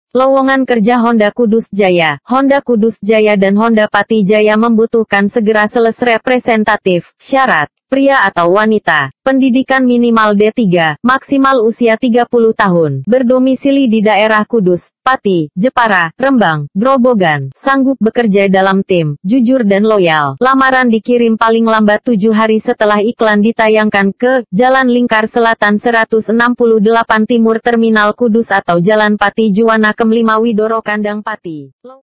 Lowongan kerja Honda Kudus Jaya. Honda Kudus Jaya dan Honda Pati Jaya membutuhkan segera selesai representatif. Syarat, pria atau wanita. Pendidikan minimal D3, maksimal usia 30 tahun. Berdomisili di daerah Kudus, Pati, Jepara, Rembang, Grobogan. Sanggup bekerja dalam tim, jujur dan loyal. Lamaran dikirim paling lambat 7 hari setelah iklan ditayangkan ke Jalan Lingkar Selatan 168 Timur Terminal Kudus atau Jalan Pati Juwana Kem 5 Widoro Kandang Pati.